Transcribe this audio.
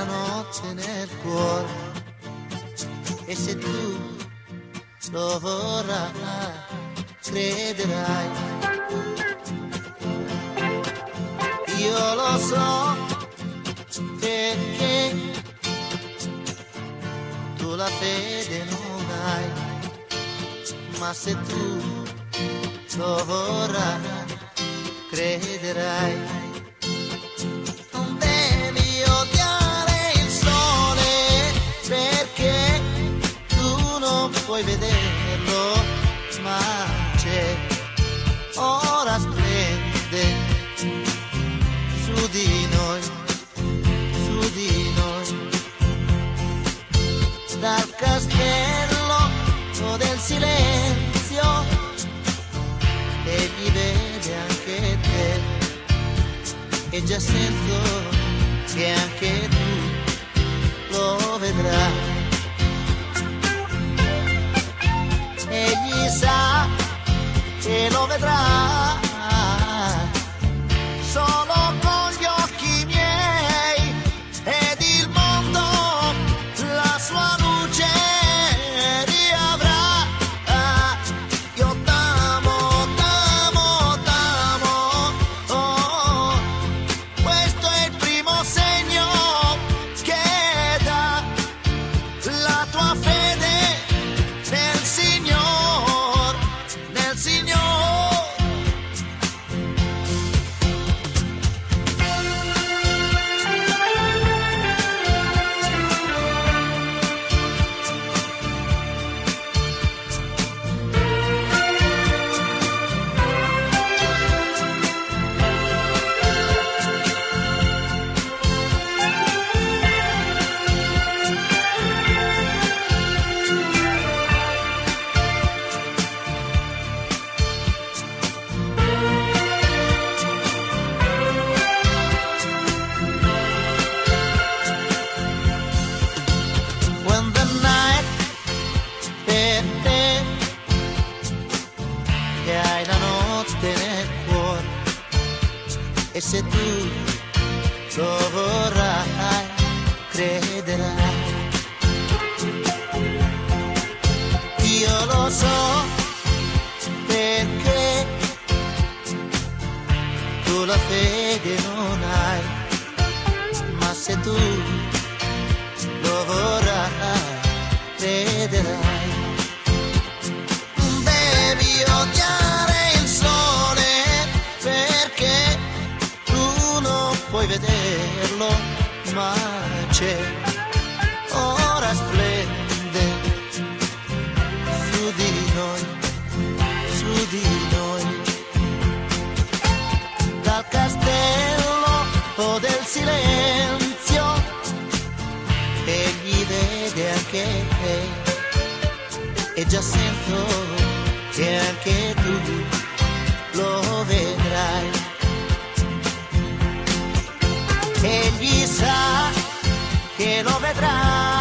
la notte nel cuore, e se tu lo vorrai, crederai. Io lo so perché tu la fede non hai, ma se tu lo vorrai, crederai. Non devi odiare il sole perché tu non puoi vederlo, ma c'è, ora splende su di noi, su di noi. Dal castello del silenzio egli vede anche te, e già sento che anche tu lo vedrai. Egli sa che lo vedrà solo con gli occhi miei, ed il mondo la sua luce riavrà. Io t'amo, t'amo, t'amo, oh, questo è il primo segno che dà la tua fede nel Signor, nel Signor. Che hai la notte nel cuore, e se tu lo vorrai, crederai. Io lo so perché tu la fede non hai, ma se tu lo vorrai, crederai. Odiare il sole perché tu non puoi vederlo, ma c'è, ora splende su di noi, su di noi. Dal castello del silenzio egli vede anche te, e già sento che anche tu lo vedrai. Egli sa che lo vedrai.